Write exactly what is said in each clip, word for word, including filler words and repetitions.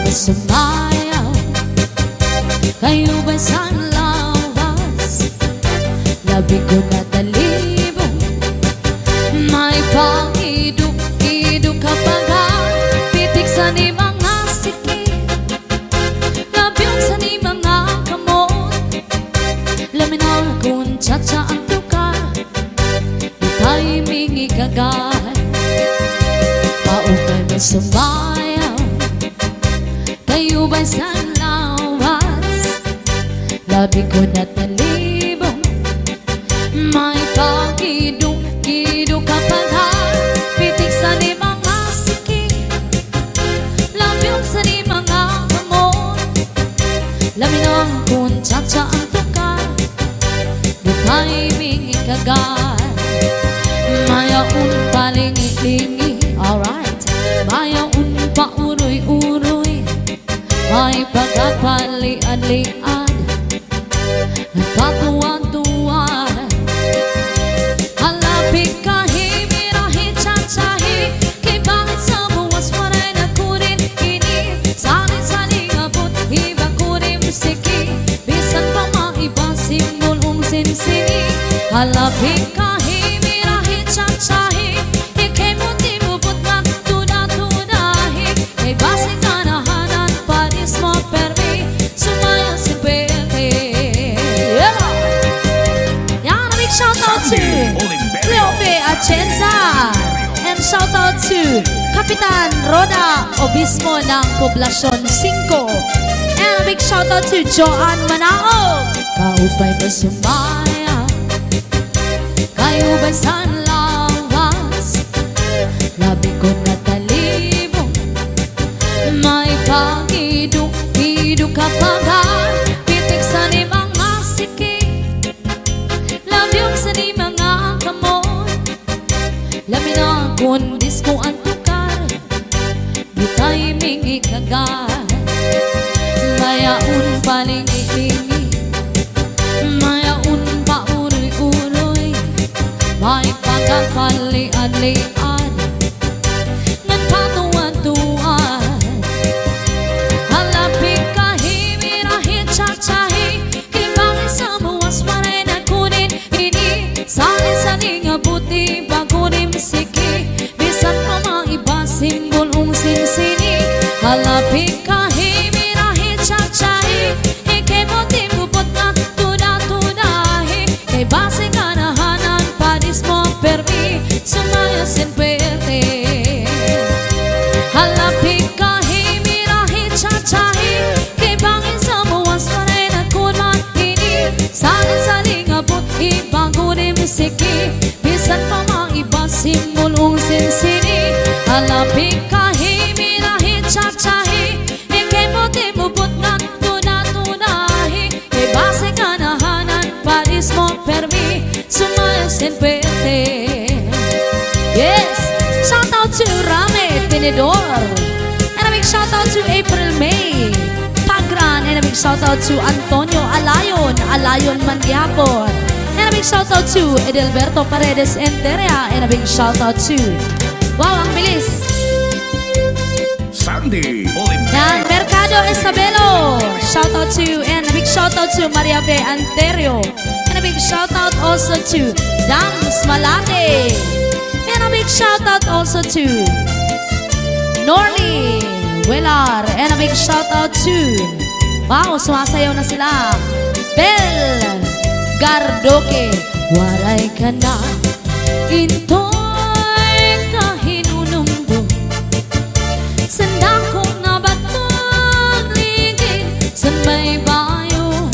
sumayaw? Kayo ba'y sa lawas? Labi ko na talibong, may pag-iduk-iduk kapag pitik sa ni mga sikit, labyong sa ni mga kamot, laminaw kung tsa-tsa ang tukar, di tayo mingi kagad. Paupay may sumayaw, kayo ba'y sa lawas? Labi ko na talibong, may pag-iduk-iduk kapag pitik sa ni mga sikit, labyong sa ni mga kamot, laminaw kung tsa-tsa ang tukar, di tayo mingi kagad. Mayaon palingi-lingi, alright. Mayaon pa uroy-uroy, may pagkapalian-lian, nagpatuwan-tuwan. Halapit kahimirahin, tsa-tsahi, kay bakit sa buwas waray na kunin ini, sali-sali abot, iba kunin musiki, bisan pa maiba simbol um sinsini. Halapit kahimirahin, tsa-tsahi, ikay mo di bubot na tuna-tunahi, kay base kanahanan panis mo permi, sumaya si Pete. Yeah! Yan, a big shout out to Cleofe Atienza, and shout out to Kapitan Roda Obispo ng Poblasyon five, and a big shout out to Joanne Manao. Kaupay ba sumaya? Kayo ba'y sa lawas? Labi ko na talibong, may pag-iduk-iduk kapag pitik sa ni mga sikit, labyong sa ni mga kamot, laminaw kung disko ang tukar, di tayo mingi kagad. Mayaon palingi-lingi, mayaon pa uroy-uroy, may pagkakalian-lian, nagpatuwan-tuwan. Halapit kahimirahin, tsa-tsahi, kay bakit sa buwas waray na kunin ini, sali-sali nga buti bagunin siki, bisan pa maiba simbol um sinsini. Halapit kahimirahin, tsa-tsahi, ikay mo di bubot na tuna-tunahi, kay base kanahanan panis mo permi, sumaya sin Pete. Halapit kahimirahin, tsa-tsahi, kay bakit sa buwas waray na kunan ini, sali-sali nga but ibagunin siki, bisan pa maiba simbol um sinsini. Halapit kahimirahin, tsa-tsahi, ikay mo di bubot na tuna-tunahi, kay base kanahanan panis mo permi, sumaya sin Pete. Yes! Shout out to Rame Tinidor, and a big shout out to April May Pagran, and a big shout out to Antonio Alayon, Alayon Mandiapon, and a big shout out to Edelberto Paredes Enteria, and a big shout out to, wow, ang bilis, Sandy Nan Mercado Isabelo, shout out to, and a big shout out to Maria B. Anterio, and a big shout out also to Dams Malate, and a big shout out also to Norly Welar, and a big shout out to, wow, sumasayaw na sila, Bel Gardoque. Waray ka na, intoy kahinunumbo, sandang kong nabatong ligid, san may bayo,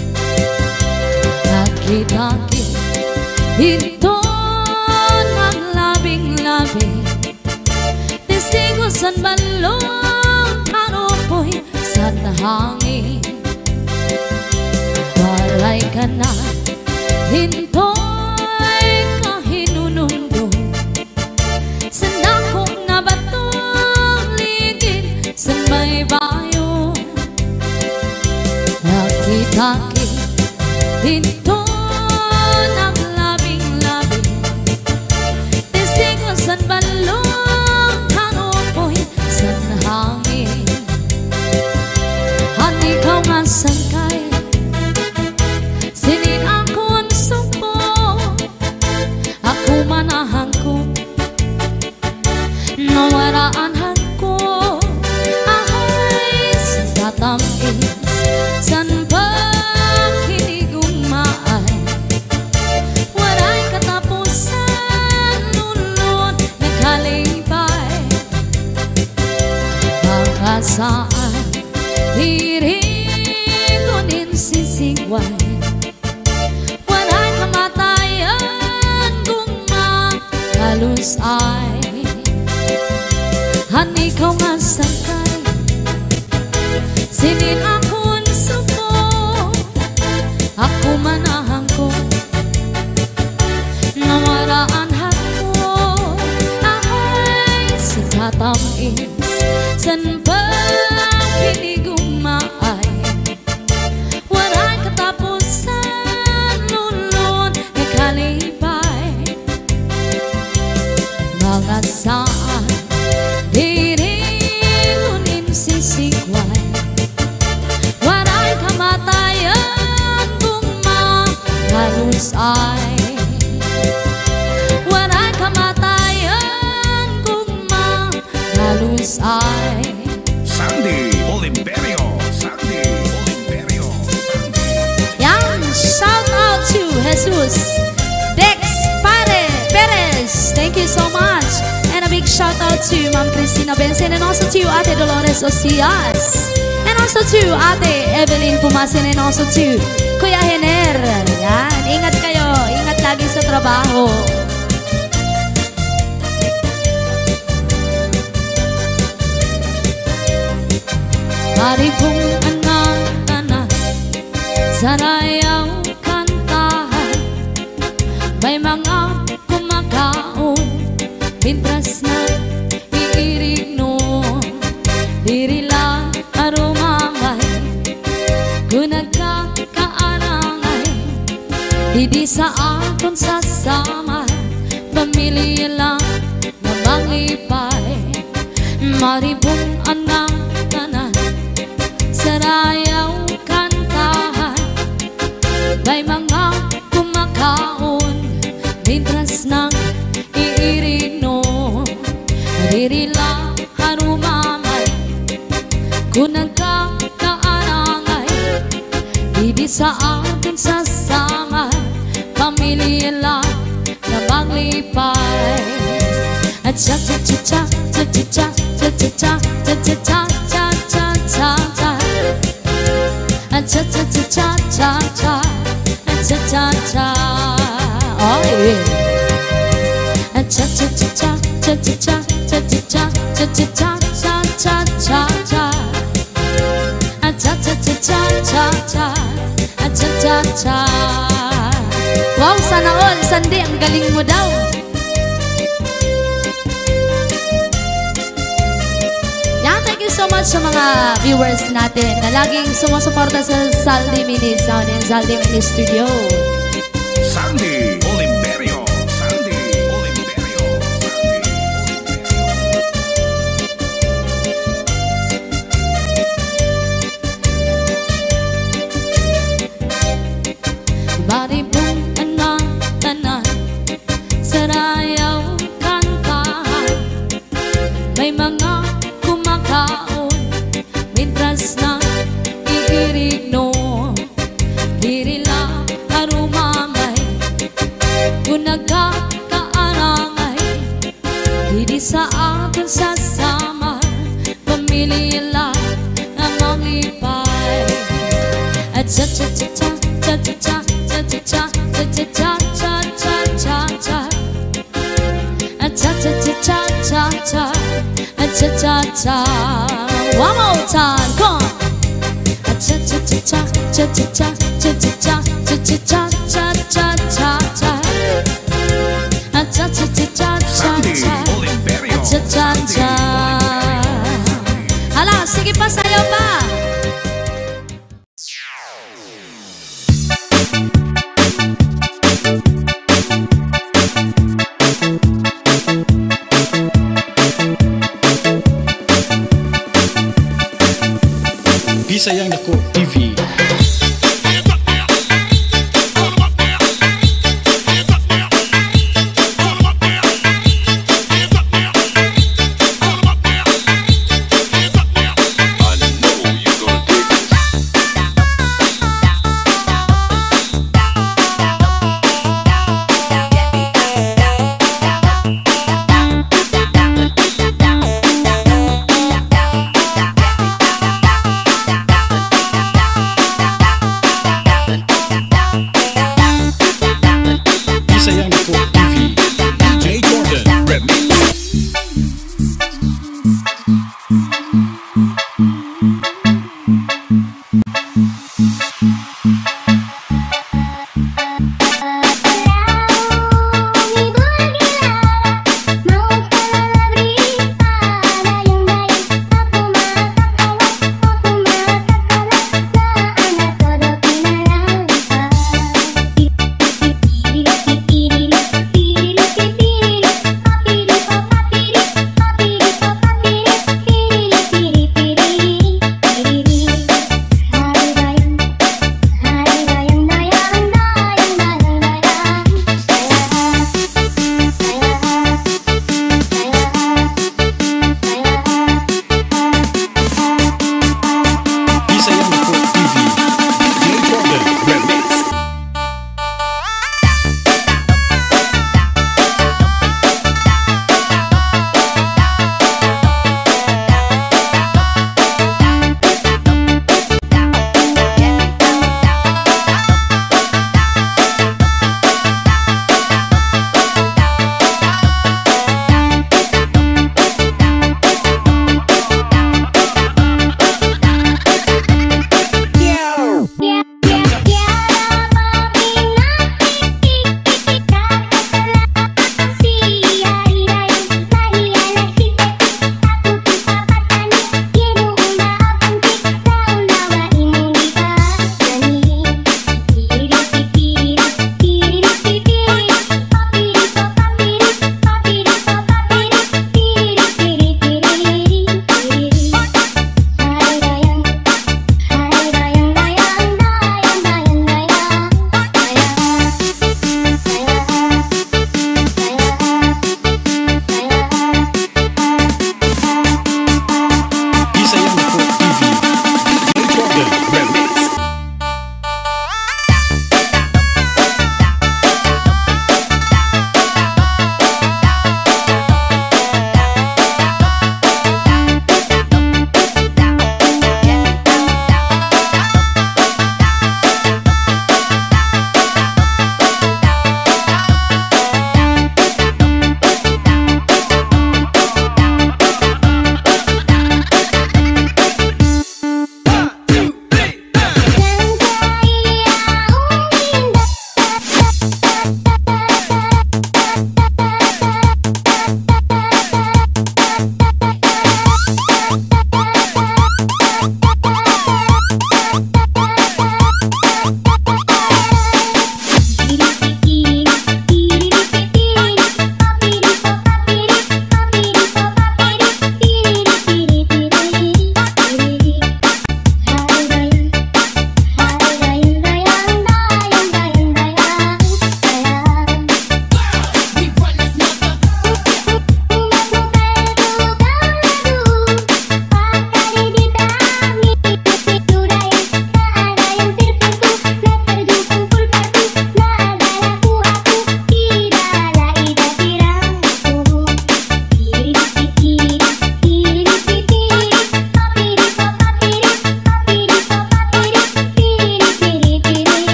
nakitaki, ito naglabing-labing, testigo san balong, ano po'y sa tahangin. Waray ka na, hintoy kahinunumbo, sandang kong nabatong ligid, san may bayo, nakitaki, hinto naglabing-labing, testigo san balong, hanopoy san hangin. diriku nin sisigway. Walay kamatayan kung makalos ay han ikaw nga sakay. Sinin akong suko, ako manahang ko namaraan hako. Ay sinatamis san pagkinigumay. Walay katapusan lulon ikalipay. Mga saan diriku nin sisigway. Walay kamatayan kung makalos ay. Walay kamatayan kung makalos ay. Sandy Olimperio, Sandy Olimperio, Sandy. Yan, shout out to Jesus Dex Pare Perez. Thank you so much. And a big shout out to Ma'am Cristina Benson, and also to Ate Dolores Osias, and also to Ate Evelyn Pumasin, and also to Kuya Hener. Yan, ingat kayo, ingat lagi sa trabaho. Mari pong anak-anak sarayaw kantahan. May mga kumakaon pintras na iirig noon. Diri lang arumangay kung nagkakaarangay. Didi sa akong sasama, pamilya lang na manglipay. Mari pong anak-anak sarayaw kantahan. May mga kumakaon pintras ng iirig noon. Diri lang harumamay kung nagkakaarangay. Didi sa ating sasama, pamilya lang na maglipay. At cha cha cha cha cha cha cha cha cha cha cha cha cha cha cha cha. At cha cha cha cha cha cha cha cha cha. Oh yeah. At cha cha cha cha cha cha cha cha cha cha cha cha cha cha cha. At cha cha cha cha cha cha cha cha cha. Wow, sana all, Sandy, ang galing mo daw. Yan, thank you so much sa mga viewers natin na laging sumusuporta sa Zaldi Mini Sound and Zaldi Mini Studio. Sandy Olimperio, Sandy Olimperio, Sandy Olimperio. Bari pong anak-anak sarayaw kantahan. May mga kumakaon mintras na iirig noon. Diri lang harumangay kung nagkakaarangay. Didi sa ating sasama, pamilya lang na manglipay. At cha cha cha cha cha cha cha cha cha cha cha cha cha cha cha. At cha cha cha cha cha cha cha cha cha. One more time, come on. At cha cha cha cha cha cha cha cha cha cha cha cha cha cha cha. At cha cha cha cha cha Sandy cha Olimperio, cha cha cha. Hala, sige pa, sayaw pa. Bisayang Dako T V.